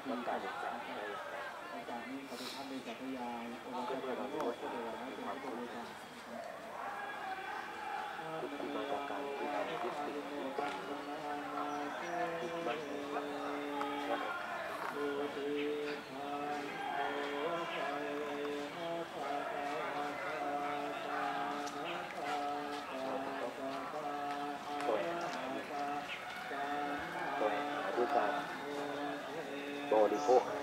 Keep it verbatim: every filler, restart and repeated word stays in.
ร่างกายจะแข็งแรงโอกาสนี้ขอทุกท่านได้จักรยานโอกาสการโลกก็ได้ให้เป็นผู้บริการทุกที่มาจากการที่เรายึดติดยึดมั่นด้วยการบริโภค